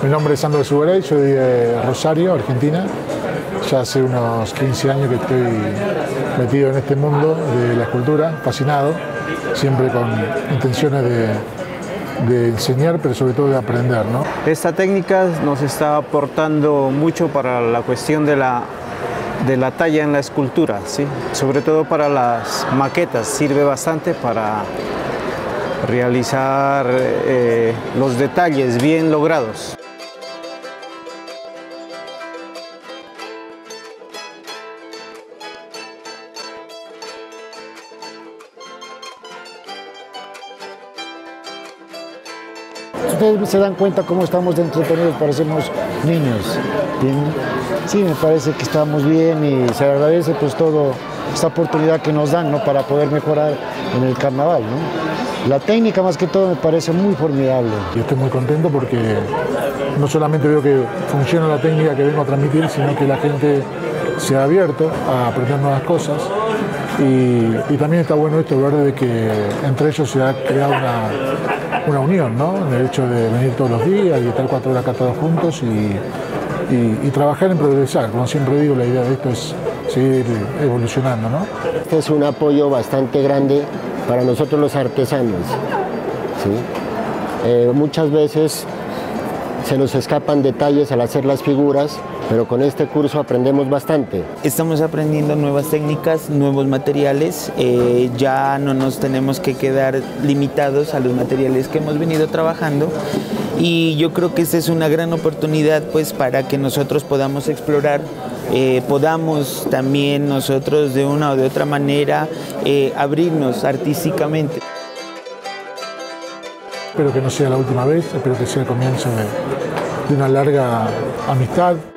Mi nombre es Sandro Zugaray, soy de Rosario, Argentina. Ya hace unos 15 años que estoy metido en este mundo de la escultura, fascinado, siempre con intenciones de enseñar, pero sobre todo de aprender, ¿no? Esta técnica nos está aportando mucho para la cuestión de la talla en la escultura, ¿sí? Sobre todo para las maquetas, sirve bastante para realizar los detalles bien logrados. Ustedes se dan cuenta cómo estamos de entretenidos, parecemos niños. Bien. Sí, me parece que estamos bien y se agradece pues toda esta oportunidad que nos dan, ¿no?, para poder mejorar en el carnaval, ¿no? La técnica más que todo me parece muy formidable. Yo estoy muy contento porque no solamente veo que funciona la técnica que vengo a transmitir, sino que la gente se ha abierto a aprender nuevas cosas y también está bueno esto, ver de que entre ellos se ha creado una unión, ¿no? En el hecho de venir todos los días y estar 4 horas acá todos juntos y trabajar en progresar. Como siempre digo, la idea de esto es seguir evolucionando, ¿no? Este es un apoyo bastante grande para nosotros los artesanos, ¿sí? Muchas veces se nos escapan detalles al hacer las figuras, pero con este curso aprendemos bastante. Estamos aprendiendo nuevas técnicas, nuevos materiales, ya no nos tenemos que quedar limitados a los materiales que hemos venido trabajando y yo creo que esta es una gran oportunidad pues para que nosotros podamos explorar, podamos también nosotros de una o de otra manera abrirnos artísticamente. Espero que no sea la última vez, espero que sea el comienzo de una larga amistad.